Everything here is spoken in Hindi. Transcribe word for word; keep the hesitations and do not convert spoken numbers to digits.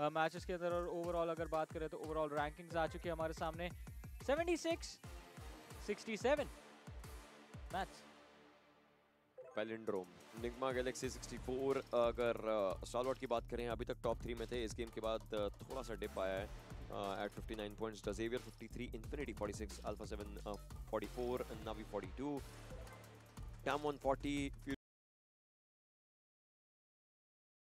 मैचेस के अंदर, और ओवरऑल अगर बात करें तो ओवरऑल रैंकिंग्स आ चुकी है हमारे सामने seventy six sixty seven match. Palindrome Nigma Galaxy sixty four, अगर स्टारलॉर्ड की बात करें अभी तक टॉप थ्री में थे, इस गेम के बाद uh, थोड़ा सा डिप आया है eight fifty nine points, Xavier fifty three, Infinity forty six, Alpha seven forty four, Navi forty two, team one forty,